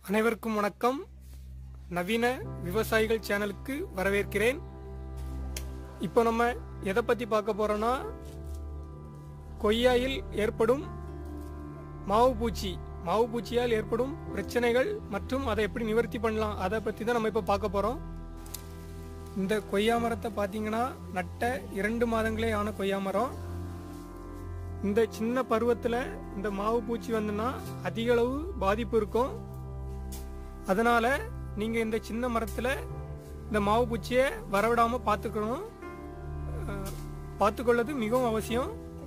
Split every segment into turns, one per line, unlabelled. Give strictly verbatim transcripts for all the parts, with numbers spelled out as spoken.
அனைவருக்கும் வணக்கம். நவீன விவசாயிகள் சேனலுக்கு வரவேற்கிறேன். இப்போ நம்ம எதை பத்தி பார்க்க போறோம்னா, கொய்யாயில் ஏற்படும் மாவு பூச்சி மாவு பூச்சியால் ஏற்படும் பிரச்சனைகள் மற்றும் அதை எப்படி நிவர்த்தி பண்ணலாம் அதை பத்தி தான் நம்ம இப்போ பார்க்க போறோம். இந்த கொய்யா மரத்தை பார்த்தீங்கன்னா நட்ட இரண்டு மாதங்களே ஆன கொய்யா மரம். இந்த சின்ன பருவத்தில் இந்த மாவு பூச்சி வந்துன்னா அதிக அளவு பாதிப்பு இருக்கும். அதனால நீங்க இந்த சின்ன மரத்துல இந்த மாவு பூச்சியை வரவிடாம பார்த்துக்கணும். பார்த்துக்கொள்ளது மிகவும் அவசியம்.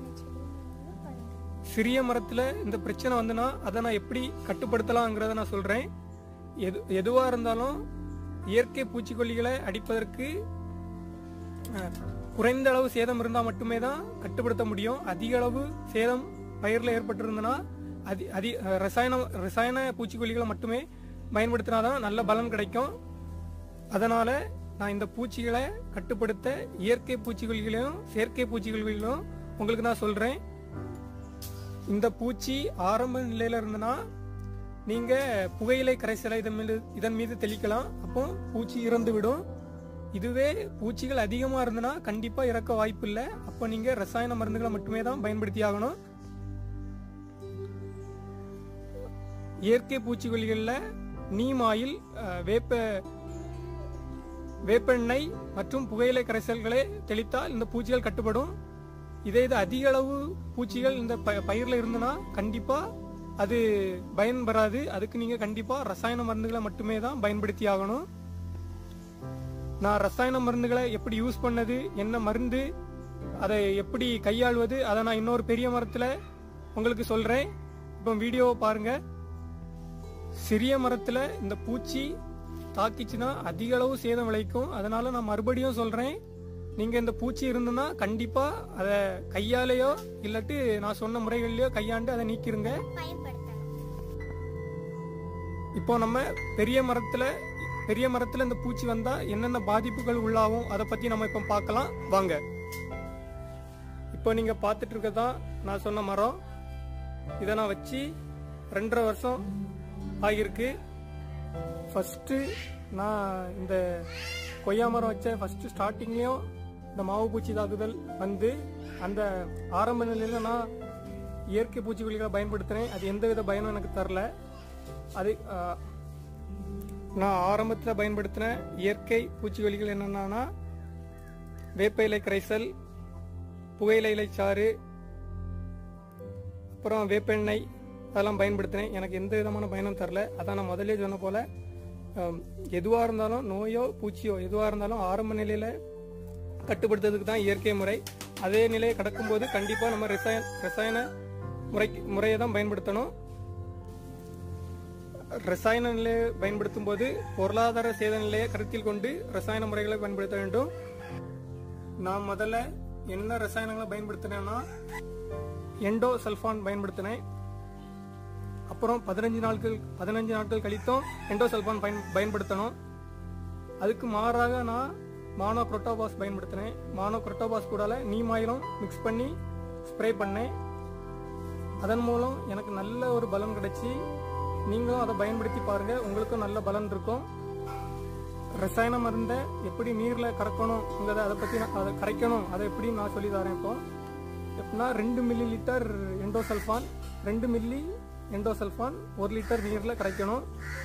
சிறிய மரத்துல இந்த பிரச்சனை வந்துன்னா அதை நான் எப்படி கட்டுப்படுத்தலாங்கிறத நான் சொல்றேன். எது எதுவா இருந்தாலும் இயற்கை பூச்சிக்கொல்லிகளை அடிப்பதற்கு குறைந்த அளவு சேதம் இருந்தால் மட்டுமே தான் கட்டுப்படுத்த முடியும். அதிக அளவு சேதம் பயிரில் ஏற்பட்டிருந்தனா அதி அதி ரசாயன ரசாயன பூச்சிக்கொல்லிகளை மட்டுமே பயன்படுத்தினாதான் நல்ல பலன் கிடைக்கும். அதனால நான் இந்த பூச்சிகளை கட்டுப்படுத்த இயற்கை பூச்சிக்கொல்லிகளையும் செயற்கை பூச்சிக்கொல்லிகளையும் உங்களுக்கு நான் சொல்றேன். இந்த பூச்சி ஆரம்ப நிலையில இருந்தனா நீங்க புகையிலை கரைசலை இதன் மீது இதன் மீது தெளிக்கலாம். அப்போ பூச்சி இறந்து விடும். இதுவே பூச்சிகள் அதிகமா இருந்தனா கண்டிப்பா இறக்க வாய்ப்பு இல்லை. அப்போ நீங்க ரசாயன மருந்துகளை மட்டுமே தான் பயன்படுத்தி ஆகணும். இயற்கை பூச்சிக்கொல்லிகள்ல நீம் ஆயில், வேப்ப வேப்பெண்ணெய் மற்றும் புகையிலை கரைசல்களை தெளித்தால் இந்த பூச்சிகள் கட்டுப்படும். இதே இது அதிக அளவு பூச்சிகள் இந்த பயிரில் இருந்தனா கண்டிப்பா அது பயன் பெறாது. அதுக்கு நீங்க கண்டிப்பா ரசாயன மருந்துகளை மட்டுமே தான் பயன்படுத்தி ஆகணும். நான் ரசாயன மருந்துகளை எப்படி யூஸ் பண்ணது, என்ன மருந்து, அதை எப்படி கையாள்வது, அதை நான் இன்னொரு பெரிய மரத்துல உங்களுக்கு சொல்றேன். இப்போ வீடியோவை பாருங்க. சிறிய மரத்துல இந்த பூச்சி தாக்கிச்சுன்னா அதிக அளவு சேதம் விளைக்கும். அதனால நான் மறுபடியும் சொல்றேன், நீங்க இந்த பூச்சி இருந்துன்னா கண்டிப்பா அதை கையாலேயோ இல்லாட்டி நான் சொன்ன முறைகள்லயோ கையாண்டு அதை நீக்கிருங்க. இப்போ நம்ம பெரிய மரத்துல பெரிய மரத்துல இந்த பூச்சி வந்தா என்னென்ன பாதிப்புகள் உள்ளாகும் அதை பத்தி நம்ம இப்ப பார்க்கலாம் வாங்க. இப்போ நீங்க பார்த்துட்டு இருக்கதான் நான் சொன்ன மரம். இதை நான் வச்சு ரெண்டரை வருஷம் ஆகியிருக்கு. ஃபர்ஸ்ட் நான் இந்த கொய்யா மரம் வச்ச ஃபர்ஸ்ட் ஸ்டார்டிங்லயும் இந்த மாவு பூச்சி தாக்குதல் வந்து அந்த ஆரம்ப நிலையில நான் இயற்கை பூச்சிக்கொல்லிகளை பயன்படுத்தினேன். அது எந்த வித பயனும் எனக்கு தரல. அது நான் ஆரம்பத்தில் பயன்படுத்தின இயற்கை பூச்சிக்கொல்லிகள் என்னென்னா வேப்ப இலை கரைசல், புகையிலை இலை சாறு, அப்புறம் வேப்பெண்ணெய் அதெல்லாம் பயன்படுத்தினேன். எனக்கு எந்த விதமான பயனும் தரல. அதான் நான் முதலே சொன்ன போல எதுவாக இருந்தாலும் நோயோ பூச்சியோ எதுவாக இருந்தாலும் ஆரம்ப நிலையில் கட்டுப்படுத்துறதுக்கு தான் இயற்கை முறை. அதே நிலையை கடக்கும்போது கண்டிப்பாக நம்ம ரசாயன ரசாயன முறை முறையை தான் பயன்படுத்தணும். ரசாயன நிலையை பயன்படுத்தும் போது பொருளாதார சேத நிலையை கருத்தில் கொண்டு ரசாயன முறைகளை பயன்படுத்த வேண்டும். நான் முதல்ல என்ன ரசாயனங்களை பயன்படுத்தினேன்னா எண்டோ சல்ஃபான் பயன்படுத்தினேன். அப்புறம் பதினஞ்சு நாட்கள் பதினஞ்சு நாட்கள் கழித்தும் எண்டோ சல்ஃபான் பயன் பயன்படுத்தணும். அதுக்கு மாறாக நான் மானோ குரோட்டோபாஸ் பயன்படுத்தினேன். மானோ குரோட்டோபாஸ் கூட நீம் ஆயிலும் மிக்ஸ் பண்ணி ஸ்ப்ரே பண்ணேன். அதன் மூலம் எனக்கு நல்ல ஒரு பலன் கிடைச்சி, நீங்களும் அதை பயன்படுத்தி பாருங்க, உங்களுக்கும் நல்ல பலன் இருக்கும். ரசாயன மருந்தை எப்படி நீரில் கறக்கணுங்கிறத அதை பற்றி அதை கரைக்கணும் அதை எப்படி நான் சொல்லி தரேன். இப்போ எப்படின்னா ரெண்டு மில்லி லிட்டர் எண்டோசல்ஃபான் ரெண்டு மில்லி எண்டோசல்ஃபான் ஒரு லிட்டர் நீரில் கரைக்கணும்.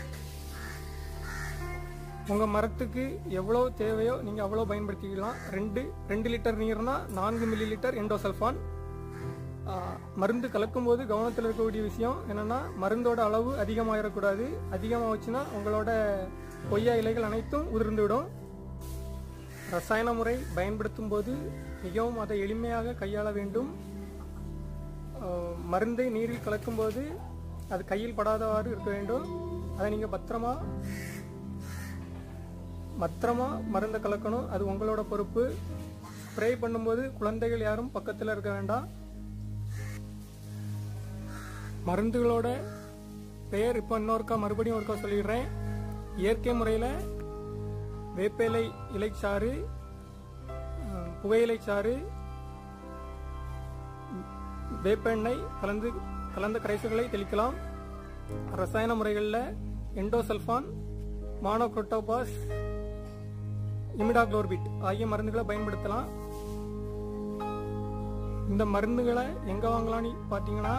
உங்கள் மரத்துக்கு எவ்வளோ தேவையோ நீங்கள் அவ்வளோ பயன்படுத்திக்கலாம். ரெண்டு ரெண்டு லிட்டர் நீர்னா நான்கு மில்லி லிட்டர் எண்டோசல்ஃபான். மருந்து கலக்கும் போது கவனத்தில் இருக்கக்கூடிய விஷயம் என்னன்னா மருந்தோட அளவு அதிகமாகிடக்கூடாது. அதிகமாகச்சுன்னா உங்களோட கொய்யா இலைகள் அனைத்தும் உதிர்ந்துவிடும். ரசாயன முறை பயன்படுத்தும் போது மிகவும் அதை எளிமையாக கையாள வேண்டும். மருந்தை நீரில் கலக்கும் போது அது கையில் படாதவாறு இருக்க வேண்டும். அதை நீங்கள் பத்திரமா பத்திரமா மருந்தை கலக்கணும். அது உங்களோட பொறுப்பு. ஸ்ப்ரே பண்ணும்போது குழந்தைகள் யாரும் பக்கத்தில் இருக்க வேண்டாம். மருந்துகளோட பெயர் இப்போ இன்னொருக்கா மறுபடியும் ஒருக்கா சொல்லிடுறேன். இயற்கை முறையில் வேப்ப இலை இலைச்சாறு, புகையிலை சாறு, வேப்பெண்ணெய் கலந்து கலந்த கரைசல்களை தெளிக்கலாம். ரசாயன முறைகளில் எண்டோசல்ஃபான், மானோக்ரோட்டோபாஸ், இமிடாக்ளோர்பிட் ஆகிய மருந்துகளை பயன்படுத்தலாம். இந்த மருந்துகளை எங்க வாங்கலாம்னு பாத்தீங்கன்னா,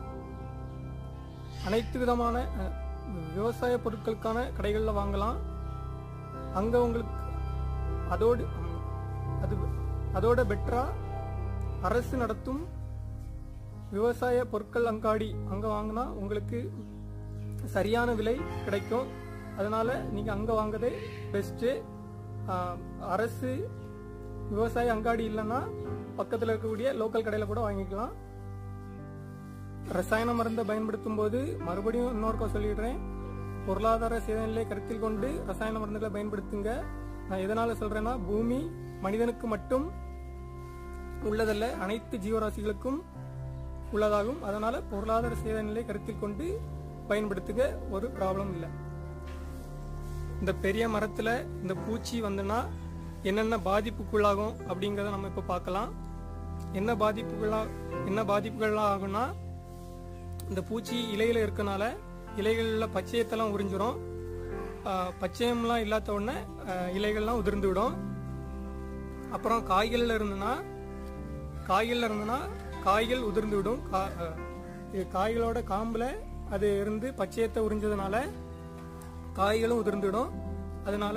அனைத்து விதமான விவசாய பொருட்களுக்கான கடைகளில் வாங்கலாம். அங்க உங்களுக்கு அதோடு அது அதோட பெட்டரா அரசு நடத்தும் விவசாய பொருட்கள் அங்காடி அங்க வாங்கினா உங்களுக்கு சரியான விலை கிடைக்கும். அதனால நீங்க அங்க வாங்குறதே பெஸ்ட். அரசு விவசாய அங்காடி இல்லைன்னா பக்கத்தில் இருக்கக்கூடிய லோக்கல் கடையில கூட வாங்கிக்கலாம். ரசாயன மருந்தை பயன்படுத்தும் போது மறுபடியும் இன்னொருக்கா சொல்லிடுறேன், பொருளாதார சூழ்நிலையை கருத்தில் கொண்டு ரசாயன மருந்துகளை பயன்படுத்துங்க. நான் எதனால சொல்றேன்னா, பூமி மனிதனுக்கு மட்டும் உள்ளதல்ல, அனைத்து ஜீவராசிகளுக்கும் உள்ளதாகும். அதனால பொருளாதார சூழ்நிலையை கருத்தில் கொண்டு பயன்படுத்துக, ஒரு ப்ராப்ளம் இல்லை. இந்த பெரிய மரத்துல இந்த பூச்சி வந்துன்னா என்னென்ன பாதிப்புக்குள்ளாகும் அப்படிங்கிறத நம்ம இப்ப பார்க்கலாம். என்ன பாதிப்புகளா என்ன பாதிப்புகள்லாம் ஆகும்னா, இந்த பூச்சி இலையில இருக்கனால இலைகள்ல பச்சையத்தெல்லாம் உறிஞ்சிரும். பச்சையம்லாம் இல்லாத உடனே இலைகள்லாம் உதிர்ந்து விடும். அப்புறம் காய்கள்ல இருந்துன்னா காய்கள்ல இருந்துன்னா காய்கள் உதிர்ந்து விடும். காய்களோட காம்புல அது இருந்து பச்சையத்தை உறிஞ்சதுனால காய்களும் உதிர்ந்துடும். அதனால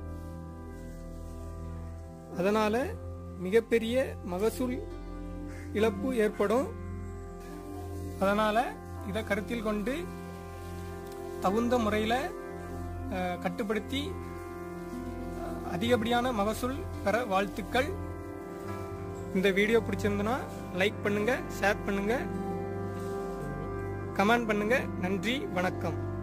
அதனால மிகப்பெரிய மகசூல் இழப்பு ஏற்படும். அதனால இதை கருத்தில் கொண்டு தகுந்த முறையில் கட்டுப்படுத்தி அதிகப்படியான மகசூல் பெற வாழ்த்துக்கள். இந்த வீடியோ பிடிச்சிருந்தனா லைக் பண்ணுங்க, ஷேர் பண்ணுங்க, கமெண்ட் பண்ணுங்க. நன்றி, வணக்கம்.